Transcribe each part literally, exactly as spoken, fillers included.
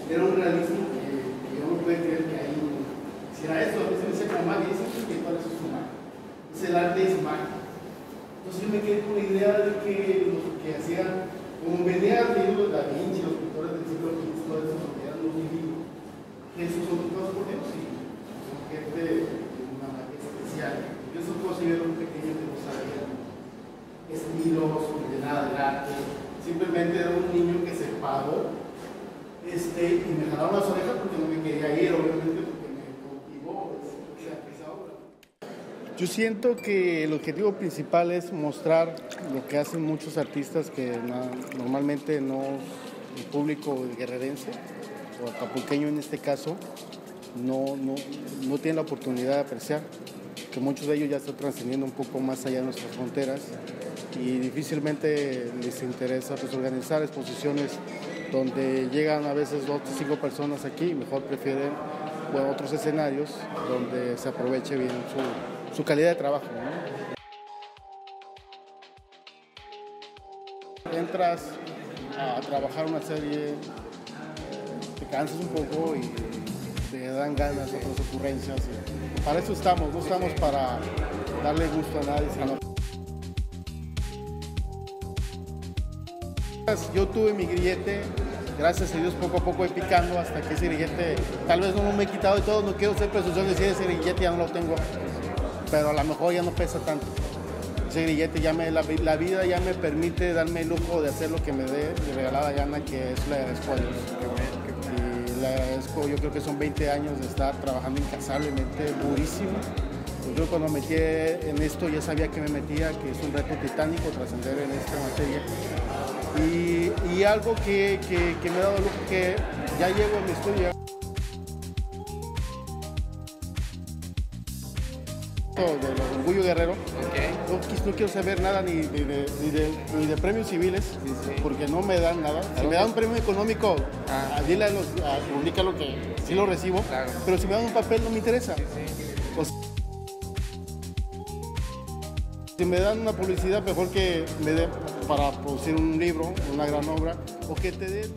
era un realismo que, que yo no puedo creer que hay un, si era eso, a veces me dice como magia, y dice que todo eso es un magia. Entonces el arte es magia. Entonces yo me quedé con la idea de que los que hacían, como venían leyendo los Da Vinci, los pintores del siglo quince, todo eso, que eran los divinos, que esos son todos por Dios, y son gente de una magia especial. Yo eso considero un pequeño que no sabía estilos, de nada del arte, simplemente era un niño que se paró este, y me jalaron las orejas porque no me quería ir, obviamente, porque me cautivó esa obra. Yo siento que el objetivo principal es mostrar lo que hacen muchos artistas que na, normalmente no, el público guerrerense o acapulqueño en este caso, no, no, no tiene la oportunidad de apreciar, que muchos de ellos ya están trascendiendo un poco más allá de nuestras fronteras y difícilmente les interesa pues, organizar exposiciones donde llegan a veces dos o cinco personas aquí y mejor prefieren bueno, otros escenarios donde se aproveche bien su, su calidad de trabajo, ¿no? Entras a trabajar una serie, te cansas un poco y te dan ganas, otras ocurrencias. Para eso estamos, no estamos para darle gusto a nadie, sino yo tuve mi grillete, gracias a Dios poco a poco voy picando hasta que ese grillete, tal vez no me he quitado de todo, no quiero ser presunción de decir ese grillete ya no lo tengo, pero a lo mejor ya no pesa tanto. Ese grillete ya me, la, la vida ya me permite darme el lujo de hacer lo que me dé de regalada gana, que es la agradezco a Dios. Y le agradezco, yo creo que son veinte años de estar trabajando incansablemente, durísimo. Yo creo que cuando me metí en esto ya sabía que me metía, que es un reto titánico trascender en esta materia. Y, y algo que, que, que me ha dado lujo, que ya llego a mi estudio del Orgullo Guerrero. Okay. No, no quiero saber nada ni, ni, de, ni, de, ni de premios civiles, sí, sí. Porque no me dan nada. Si me dan un premio económico, ah. dile a los, a, comunícalo que sí, sí lo recibo, claro. Pero si me dan un papel no me interesa. Sí, sí. O sea, si me dan una publicidad, mejor que me den para producir un libro, una gran obra, o que te den...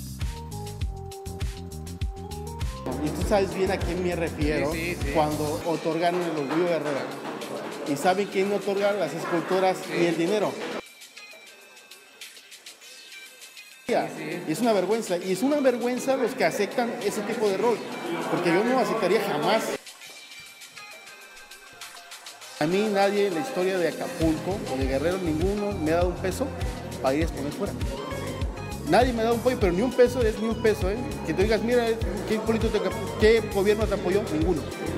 Y tú sabes bien a quién me refiero sí, sí, sí. Cuando otorgan el Orgullo Guerrero. ¿Y saben quién otorga? Las esculturas sí. Y el dinero. Sí, sí. Y es una vergüenza. Y es una vergüenza los que aceptan ese tipo de rol. Porque yo no aceptaría jamás. A mí nadie en la historia de Acapulco o de Guerrero, ninguno me ha dado un peso para ir a exponer fuera. Nadie me ha dado un apoyo, pero ni un peso es ni un peso, ¿eh? Que tú digas, mira, ¿qué, político te, ¿qué gobierno te apoyó? Ninguno.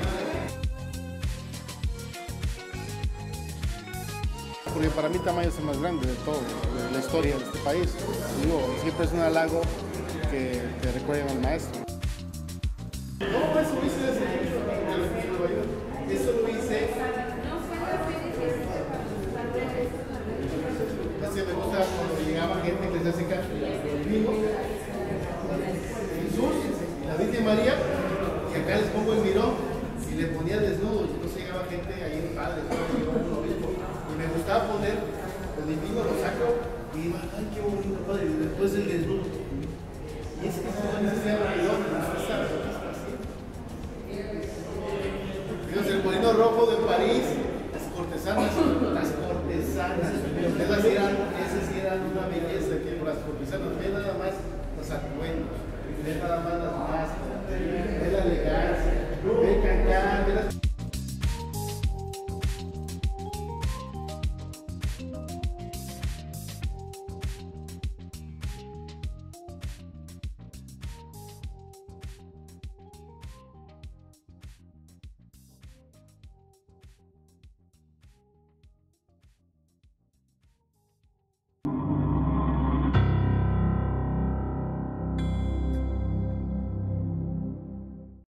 Porque para mí Tamayo es el más grande de todo, de la historia de este país. Digo, siempre es un halago que te recuerden al maestro. No, eso lo hice desde eso lo hice. Así me gusta cuando llegaba gente que les hace caso. Jesús, la Virgen María, y acá les pongo el mirón y le ponía desnudo. Y entonces llegaba gente ahí, el padre, y me gustaba poner el divino, lo saco y iba, ay, qué bonito, padre, y después el desnudo. Y es que eso no se llama mirón, el molino rojo de París, las cortesanas, las cortesanas, esas eran, esas eran una belleza que por las cortesanas, ven nada más los atuendos, ven nada más